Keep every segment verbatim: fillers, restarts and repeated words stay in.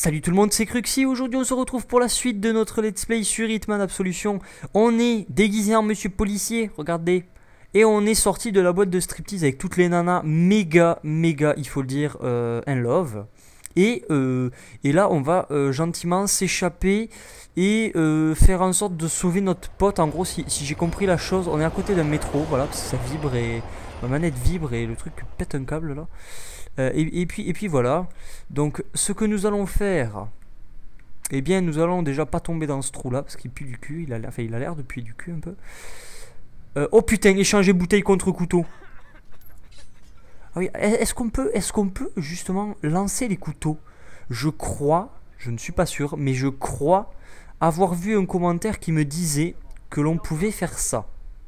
Salut tout le monde, c'est Cruxy. Aujourd'hui on se retrouve pour la suite de notre let's play sur Hitman Absolution. On est déguisé en monsieur policier, regardez. Et on est sorti de la boîte de striptease avec toutes les nanas méga, méga, il faut le dire, euh, in love. Et, euh, et là on va euh, gentiment s'échapper et euh, faire en sorte de sauver notre pote. En gros, si, si j'ai compris la chose, on est à côté d'un métro, voilà, parce que ça vibre et ma manette vibre et le truc pète un câble là. Euh, et, et, puis, et puis voilà. Donc ce que nous allons faire, eh bien nous allons déjà pas tomber dans ce trou là parce qu'il pue du cul. Il a l'air, enfin, il a l'air de puer du cul un peu. Euh, oh putain, échanger bouteille contre couteau. Ah oui, est-ce qu'on peut, est-ce qu'on peut justement lancer les couteaux? Je crois, je ne suis pas sûr, mais je crois avoir vu un commentaire qui me disait que l'on pouvait faire ça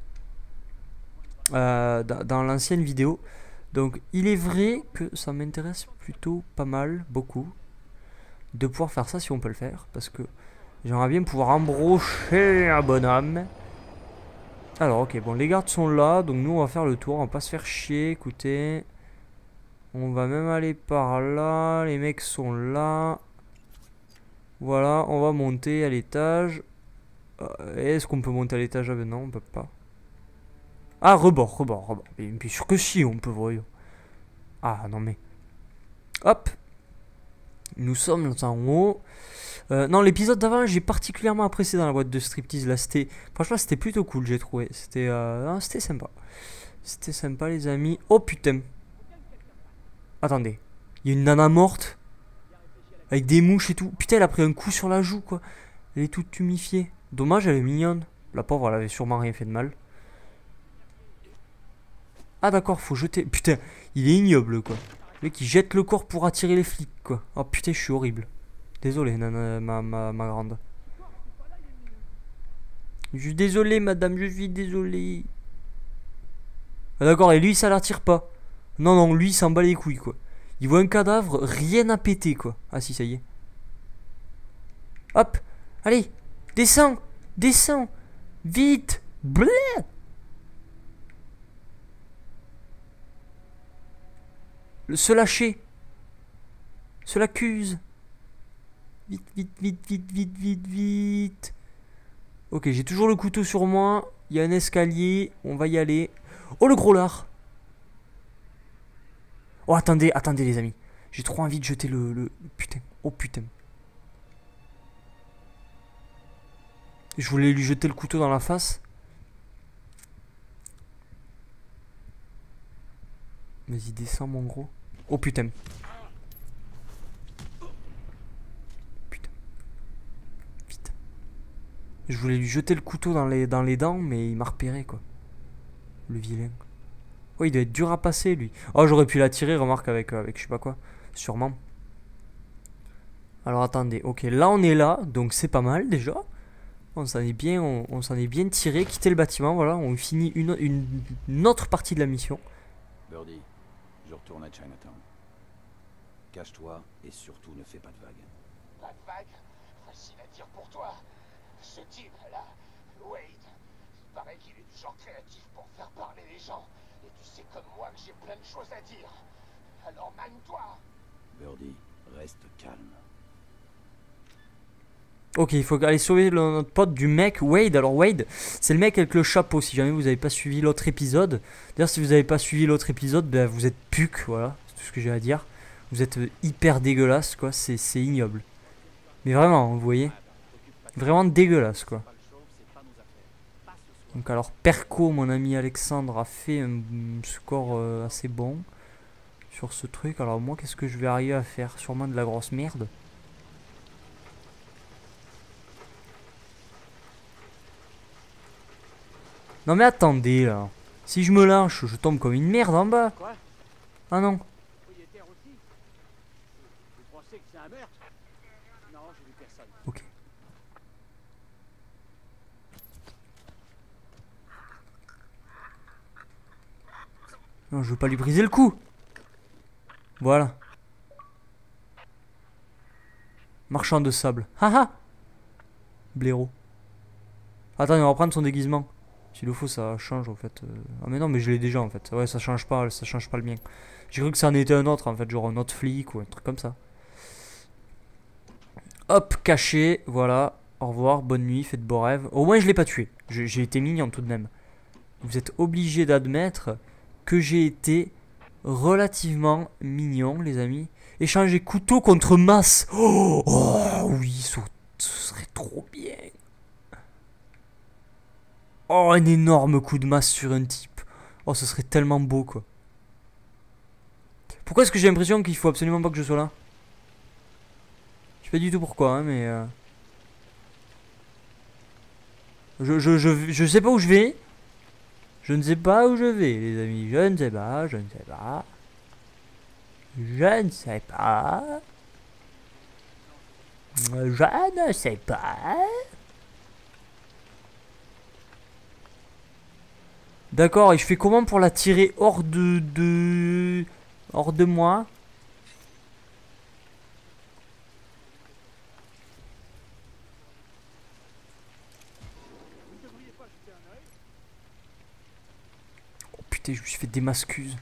euh, dans, dans l'ancienne vidéo. Donc il est vrai que ça m'intéresse plutôt pas mal, beaucoup, de pouvoir faire ça si on peut le faire. Parce que j'aimerais bien pouvoir embrocher un bonhomme. Alors ok, bon, les gardes sont là, donc nous on va faire le tour, on va pas se faire chier, écoutez. On va même aller par là, les mecs sont là. Voilà, on va monter à l'étage. Euh, Est-ce qu'on peut monter à l'étage? Ah ben non, on peut pas. Ah, rebord, rebord, rebord. Mais bien sûr que si, on peut, voyons. Ah, non mais... Hop. Nous sommes en haut. Euh, non, l'épisode d'avant, j'ai particulièrement apprécié dans la boîte de striptease. Là, c'était... Franchement, c'était plutôt cool, j'ai trouvé. C'était euh... c'était sympa. C'était sympa, les amis. Oh, putain. Attendez. Il y a une nana morte. Avec des mouches et tout. Putain, elle a pris un coup sur la joue, quoi. Elle est toute tumifiée. Dommage, elle est mignonne. La pauvre, elle avait sûrement rien fait de mal. Ah d'accord, faut jeter... Putain, il est ignoble, quoi. Le mec, il jette le corps pour attirer les flics, quoi. Oh putain, je suis horrible. Désolé, nana, ma, ma, ma grande. Je suis désolé, madame, je suis désolé. Ah d'accord, et lui, ça l'attire pas. Non, non, lui, il s'en bat les couilles, quoi. Il voit un cadavre, rien à péter, quoi. Ah si, ça y est. Hop, allez, descends, descends, vite, blé. Se lâcher. Se l'accuse. Vite, vite, vite, vite, vite, vite, vite. Ok, j'ai toujours le couteau sur moi. Il y a un escalier. On va y aller. Oh, le gros lard. Oh, attendez, attendez, les amis. J'ai trop envie de jeter le, le... Putain. Oh, putain. Je voulais lui jeter le couteau dans la face. Vas-y, descends, mon gros. Oh, putain. Putain. Vite. Je voulais lui jeter le couteau dans les, dans les dents, mais il m'a repéré, quoi. Le vilain. Oh, il doit être dur à passer, lui. Oh, j'aurais pu l'attirer, remarque, avec, euh, avec je sais pas quoi. Sûrement. Alors, attendez. Ok, là, on est là. Donc, c'est pas mal, déjà. On s'en est bien, on, on s'en est bien tiré. Quitter le bâtiment, voilà. On finit une, une, une autre partie de la mission. Birdie, je retourne à Chinatown. Cache-toi et surtout ne fais pas de vagues. Pas de vagues? Facile à dire pour toi. Ce type là, Wade, il paraît qu'il est du genre créatif pour faire parler les gens. Et tu sais comme moi que j'ai plein de choses à dire. Alors manie-toi. Birdie, reste calme. Ok, il faut aller sauver le, notre pote du mec, Wade. Alors Wade, c'est le mec avec le chapeau, si jamais vous n'avez pas suivi l'autre épisode. D'ailleurs, si vous n'avez pas suivi l'autre épisode, ben, vous êtes puc, voilà, c'est tout ce que j'ai à dire. Vous êtes hyper dégueulasse, quoi, c'est ignoble. Mais vraiment, vous voyez, vraiment dégueulasse, quoi. Donc alors, Perco, mon ami Alexandre, a fait un score euh, assez bon sur ce truc. Alors moi, qu'est-ce que je vais arriver à faire? Sûrement de la grosse merde. Non mais attendez là. Si je me lâche, je tombe comme une merde en bas. Quoi? Ah non. Propriétaire aussi? Vous pensez que c'est un meurtre? Non, j'ai vu personne. Ok. Non, je veux pas lui briser le cou. Voilà. Marchand de sable. Haha. Blaireau. Attends, on va prendre son déguisement. S'il le faut, ça change en fait. Ah mais non, mais je l'ai déjà en fait. Ouais, ça change pas, ça change pas le mien. J'ai cru que ça en était un autre en fait, genre un autre flic ou un truc comme ça. Hop, caché, voilà. Au revoir, bonne nuit, faites de beaux rêves. Au moins je l'ai pas tué. J'ai été mignon tout de même. Vous êtes obligés d'admettre que j'ai été relativement mignon, les amis. Échanger couteau contre masse. Oh, oh oui, ce serait trop bien. Oh, un énorme coup de masse sur un type. Oh, ce serait tellement beau, quoi. Pourquoi est-ce que j'ai l'impression qu'il faut absolument pas que je sois là? Je sais pas du tout pourquoi, hein, mais... Euh... Je, je, je, je sais pas où je vais. Je ne sais pas où je vais, les amis. Je ne sais pas, je ne sais pas. Je ne sais pas. Je ne sais pas. D'accord, et je fais comment pour la tirer hors de... de... hors de moi? Oh putain, je me suis fait des mascuses.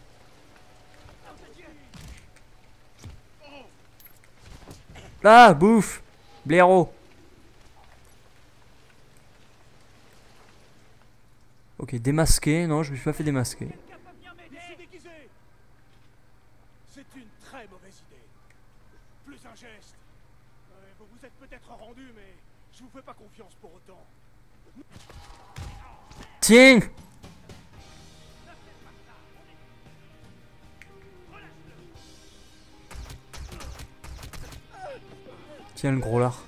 Là, bouffe, blaireau. Ok, démasqué. Non, je me suis pas fait démasquer. C'est une très mauvaise idée. Plus un geste. Vous vous êtes peut-être rendu, mais je vous fais pas confiance pour autant. Tiens. Tiens le gros lard.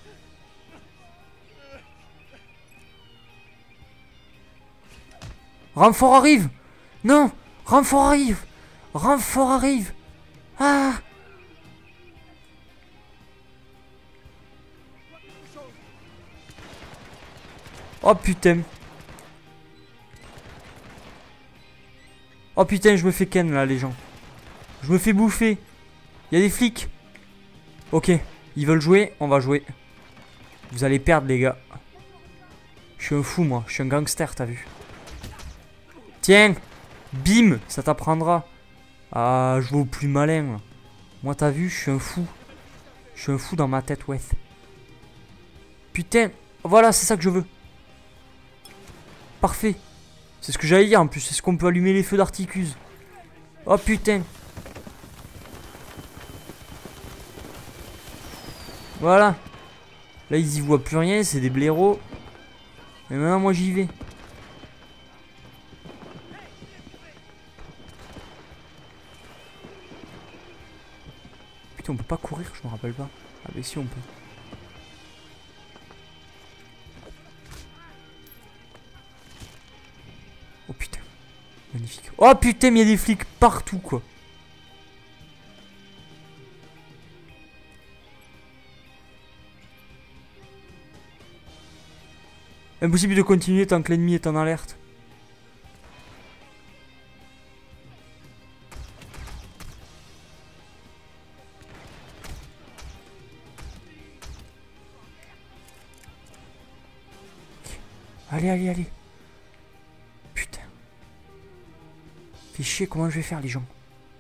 Renfort arrive. Non. Renfort arrive. Renfort arrive. Ah. Oh putain. Oh putain, je me fais ken là, les gens. Je me fais bouffer. Il y a des flics. Ok, ils veulent jouer, on va jouer. Vous allez perdre, les gars. Je suis un fou, moi. Je suis un gangster, t'as vu. Tiens. Bim, ça t'apprendra à jouer au plus malin. Moi, t'as vu, je suis un fou. Je suis un fou dans ma tête, ouais. Putain, voilà, c'est ça que je veux. Parfait. C'est ce que j'allais dire en plus. C'est ce qu'on peut allumer les feux d'articuse. Oh putain. Voilà. Là, ils y voient plus rien. C'est des blaireaux. Et maintenant, moi, j'y vais. Putain, on peut pas courir, je me rappelle pas. Ah, mais si, on peut. Oh putain. Magnifique. Oh putain, mais il y a des flics partout, quoi. Impossible de continuer tant que l'ennemi est en alerte. Allez, allez, allez. Putain. Fais chier, comment je vais faire, les gens?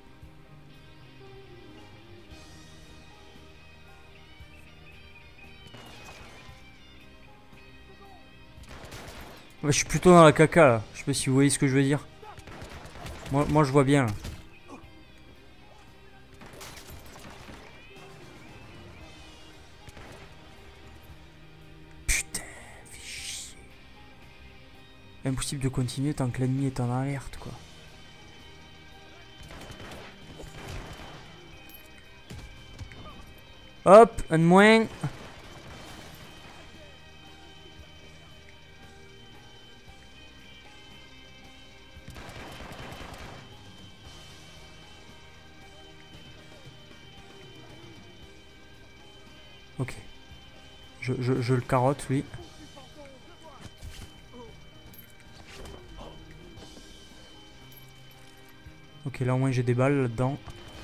Je suis plutôt dans la caca là. Je sais pas si vous voyez ce que je veux dire. Moi, moi je vois bien là. Putain, fais chier. Impossible de continuer tant que l'ennemi est en alerte, quoi. Hop, un de moins. Ok. Je, je, je le carotte, oui. Ok, là au moins j'ai des balles là-dedans.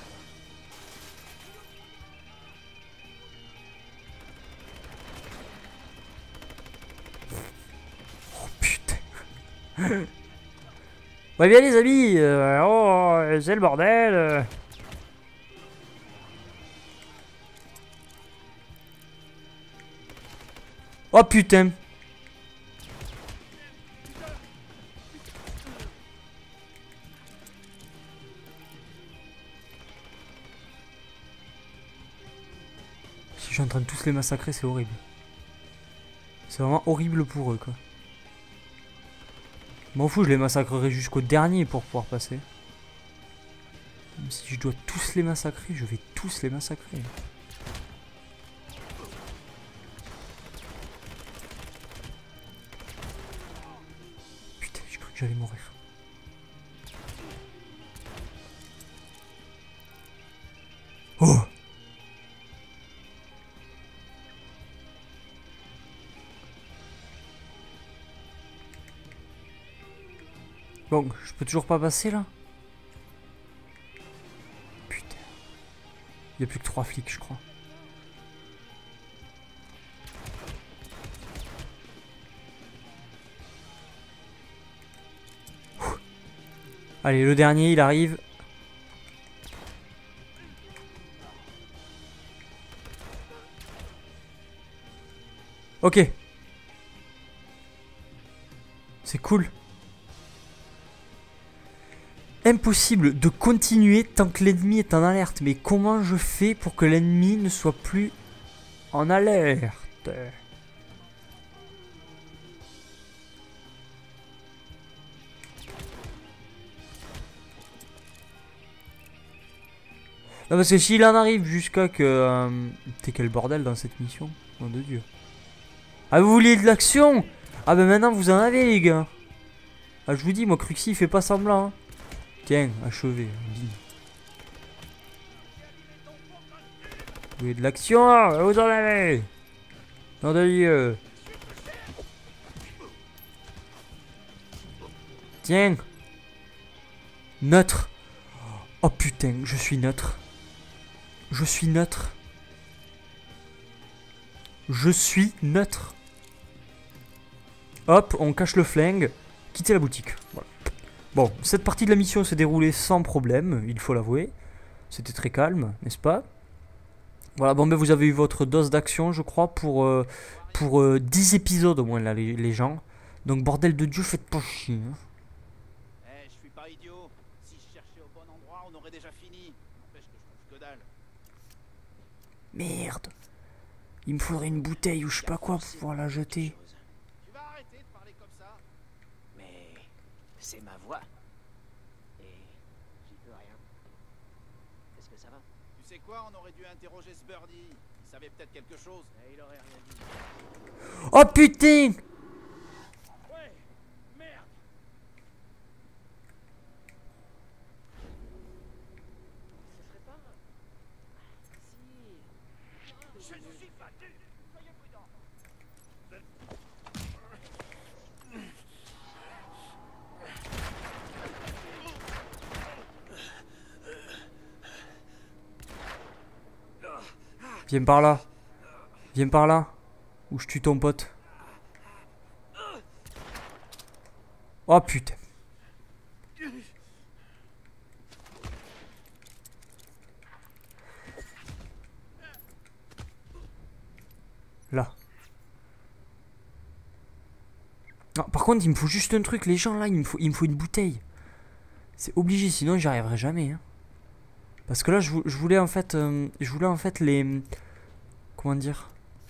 Oh putain. Ouais bien les amis, euh, oh c'est le bordel. Euh. Oh putain. Si je suis en train de tous les massacrer, c'est horrible. C'est vraiment horrible pour eux, quoi. M'en fous, je les massacrerai jusqu'au dernier pour pouvoir passer. Même si je dois tous les massacrer, je vais tous les massacrer. Putain, j'ai cru que j'allais mourir. Oh! Bon, je peux toujours pas passer là? Putain. Il n'y a plus que trois flics, je crois. Ouh. Allez, le dernier, il arrive. Ok. C'est cool. Impossible de continuer tant que l'ennemi est en alerte. Mais comment je fais pour que l'ennemi ne soit plus en alerte? Non, parce que s'il en arrive jusqu'à que... Euh, T'es quel bordel dans cette mission? Nom de Dieu. Ah, vous vouliez de l'action? Ah ben maintenant vous en avez, les gars. Ah, je vous dis, moi Cruxy il fait pas semblant, hein. Tiens, achevé. Vous voulez de l'action? Vous en avez. Nom de Dieu. Tiens. Neutre. Oh putain, je suis neutre. Je suis neutre. Je suis neutre. Hop, on cache le flingue. Quittez la boutique. Voilà. Bon, cette partie de la mission s'est déroulée sans problème, il faut l'avouer. C'était très calme, n'est-ce pas? Voilà, bon ben vous avez eu votre dose d'action, je crois, pour, euh, pour euh, dix épisodes au moins, là, les, les gens. Donc, bordel de Dieu, faites pas chier. Hein. Eh, je suis pas idiot. Si je cherchais au bon endroit, on aurait déjà fini. N'empêche que je trouve que dalle. Merde. Il me faudrait une bouteille ou je sais pas quoi pour pouvoir la jeter. Tu vas arrêter de parler comme ça? Mais c'est ma voix. Et j'y peux rien. Est-ce que ça va? Tu sais quoi, on aurait dû interroger ce birdie. Il savait peut-être quelque chose. Et il aurait rien dit. Oh putain! Ouais, merde. Ce serait pas... Si... Je suis battu. Soyez prudents. Viens par là. Viens par là. Ou je tue ton pote. Oh putain. Là. Non, par contre, il me faut juste un truc. Les gens là, il me faut, il me faut une bouteille. C'est obligé, sinon j'y arriverai jamais. Hein. Parce que là, je, je voulais en fait, euh, je voulais en fait les, comment dire,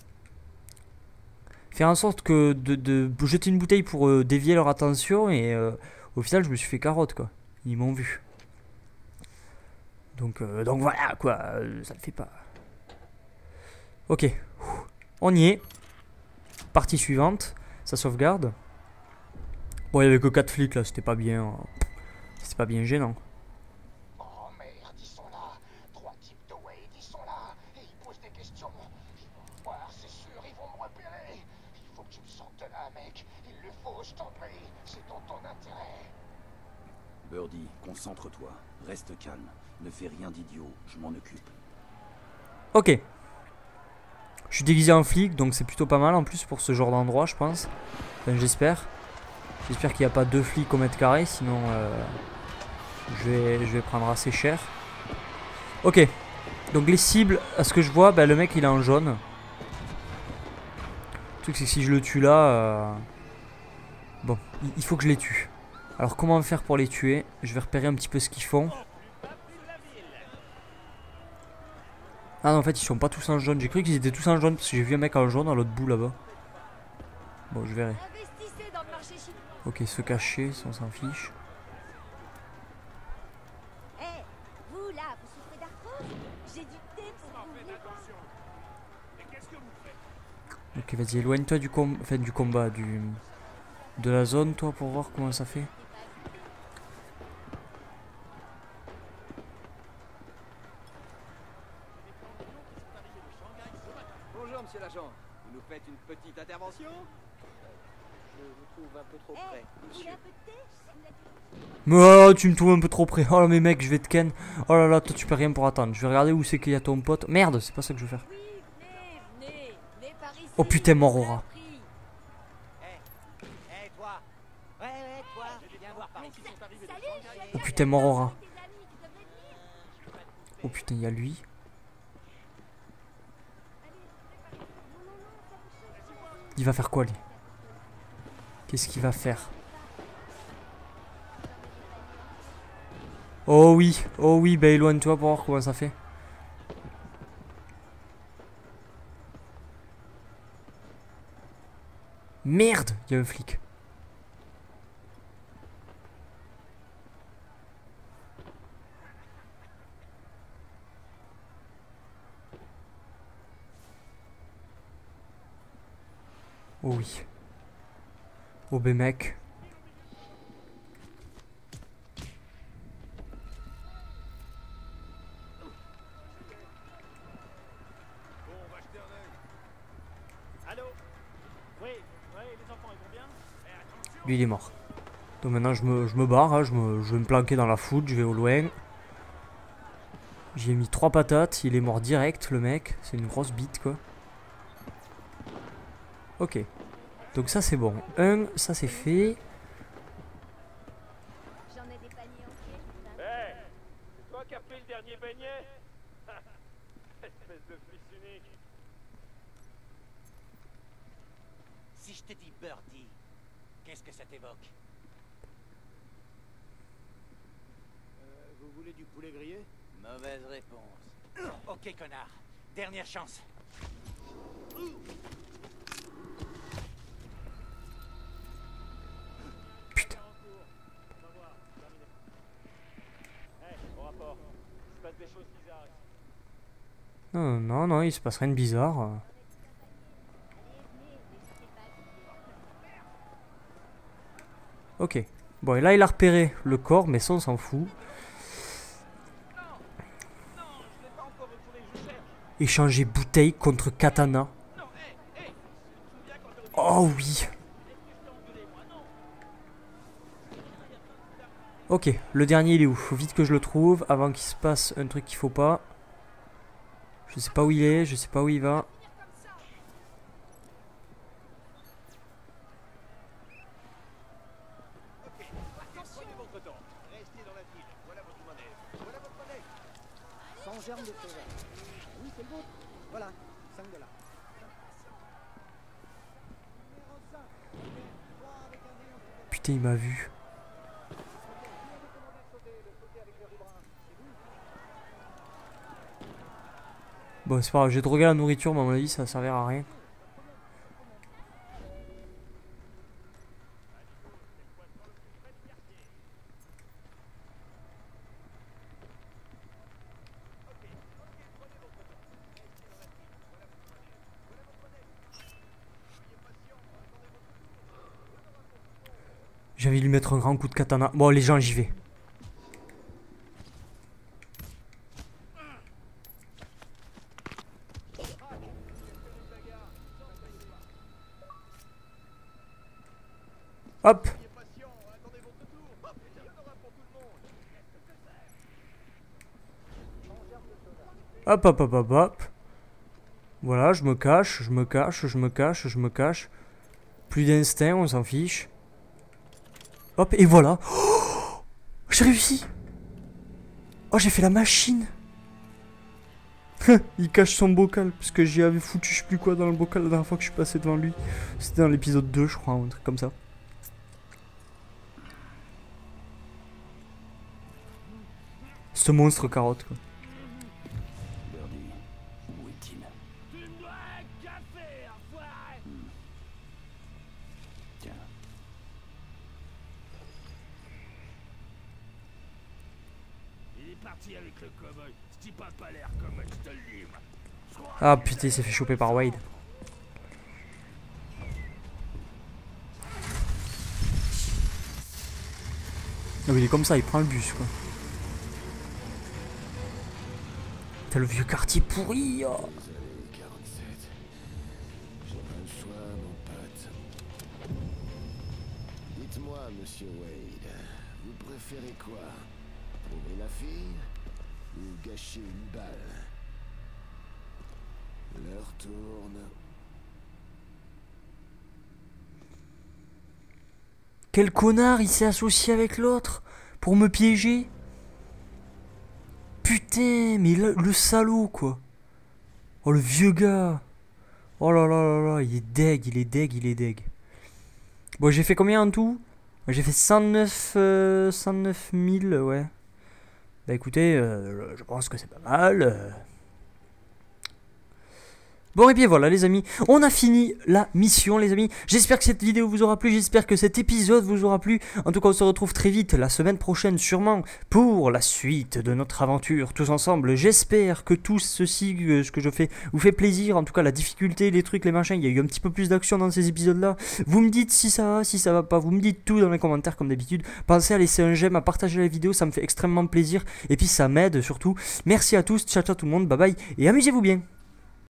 faire en sorte que de, de jeter une bouteille pour euh, dévier leur attention et euh, au final, je me suis fait carotte quoi. Ils m'ont vu. Donc, euh, donc voilà quoi, euh, ça le fait pas. Ok, on y est. Partie suivante, ça sauvegarde. Bon, il y avait que quatre flics là, c'était pas bien, euh, c'était pas bien gênant. Oh merde, ils sont là. Trois types de Wade, ils sont là. Et ils posent des questions. Ils vont me voir, c'est sûr, ils vont me repérer. Il faut que tu me sortes de là, mec. Il le faut, je t'en prie. C'est dans ton intérêt. Birdie, concentre-toi. Reste calme. Ne fais rien d'idiot. Je m'en occupe. Ok. Je suis déguisé en flic, donc c'est plutôt pas mal en plus pour ce genre d'endroit, je pense. Enfin, j'espère. J'espère qu'il n'y a pas deux flics au mètre carré, sinon euh, je, vais, je vais prendre assez cher. Ok. Donc les cibles, à ce que je vois, bah, le mec il est en jaune. Le truc c'est que si je le tue là... Euh... Bon, il faut que je les tue. Alors comment faire pour les tuer? Je vais repérer un petit peu ce qu'ils font. Ah non, en fait ils sont pas tous en jaune. J'ai cru qu'ils étaient tous en jaune parce que j'ai vu un mec en jaune dans l'autre bout là-bas. Bon, je verrai. Ok, se cacher, on s'en fiche. Ok, vas-y, éloigne-toi du, com enfin, du combat, du de la zone, toi, pour voir comment ça fait. Bonjour, monsieur l'agent. Vous nous faites une petite intervention? Je vous trouve un peu trop près, monsieur. Oh, tu me trouves un peu trop près. Oh, mais mec, je vais te ken. Oh là là, toi, tu peux rien pour attendre. Je vais regarder où c'est qu'il y a ton pote. Merde, c'est pas ça que je veux faire. Oh putain, mort Aura. Oh putain, mort Aura. Oh putain, il y a lui. Il va faire quoi, lui? Qu'est-ce qu'il va faire? Oh oui, oh oui, bah éloigne-toi pour voir comment ça fait. Merde, il y a un flic. Oh oui. Oh ben mec. Lui il est mort. Donc maintenant je me, je me barre, hein, je, me, je vais me planquer dans la foule, je vais au loin. J'ai mis trois patates, il est mort direct le mec, c'est une grosse bite quoi. Ok, donc ça c'est bon. Un, ça c'est fait. Hey, c'est toi qui as pris le dernier beignet? Espèce de fils unique. Si je te dis Birdie, qu'est-ce que ça t'évoque? Euh, vous voulez du poulet grillé? Mauvaise réponse. Ok, connard. Dernière chance. Putain. Hey, au rapport. Il se passe des choses bizarres ici. Non, non, non, il se passe rien de bizarre. Ok. Bon, et là, il a repéré le corps, mais ça, on s'en fout. Échanger bouteille contre katana. Oh oui. Ok, le dernier, il est où? Faut vite que je le trouve avant qu'il se passe un truc qu'il faut pas. Je sais pas où il est, je sais pas où il va. Sans germe de feu vert. Oui, c'est le vôtre. Voilà, cinq dollars. Putain, il m'a vu. Bon, c'est pas grave, j'ai drogué la nourriture, mais à mon avis, ça va servir à rien. J'ai envie de lui mettre un grand coup de katana. Bon, les gens, j'y vais. Hop. Hop, hop, hop, hop, hop. Voilà, je me cache, je me cache, je me cache, je me cache. Plus d'instinct, on s'en fiche. Hop, et voilà. Oh, j'ai réussi. Oh, j'ai fait la machine. Il cache son bocal, parce que j'y avais foutu je sais plus quoi dans le bocal la dernière fois que je suis passé devant lui. C'était dans l'épisode deux je crois, un truc comme ça. Ce monstre carotte quoi. Birdie, où est-il? Hmm. Tiens. Il est parti avec le cowboy. Si pas pas l'air comme je te le dis, moi. Je crois Ah putain, il s'est fait choper par Wade. Ah oui, il est comme ça, il prend le bus quoi. T'as le vieux quartier pourri. Oh. Désolé, quarante-sept. J'ai pas le choix, mon pote. Dites-moi, monsieur Wade, vous préférez quoi? Trouver la fille ou gâcher une balle? L'heure tourne. Quel connard, il s'est associé avec l'autre pour me piéger. Putain, mais le, le salaud quoi. Oh le vieux gars. Oh là là là là, il est deg, il est deg, il est deg. Bon, j'ai fait combien en tout? J'ai fait cent neuf, euh, cent neuf mille, ouais. Bah écoutez, euh, je pense que c'est pas mal. euh. Bon et bien voilà les amis, on a fini la mission les amis. J'espère que cette vidéo vous aura plu, j'espère que cet épisode vous aura plu. En tout cas on se retrouve très vite la semaine prochaine sûrement pour la suite de notre aventure tous ensemble. J'espère que tout ceci, euh, ce que je fais, vous fait plaisir. En tout cas la difficulté, les trucs, les machins, il y a eu un petit peu plus d'action dans ces épisodes là. Vous me dites si ça va, si ça va pas, vous me dites tout dans les commentaires comme d'habitude. Pensez à laisser un j'aime, à partager la vidéo, ça me fait extrêmement plaisir. Et puis ça m'aide surtout. Merci à tous, ciao ciao tout le monde, bye bye et amusez-vous bien.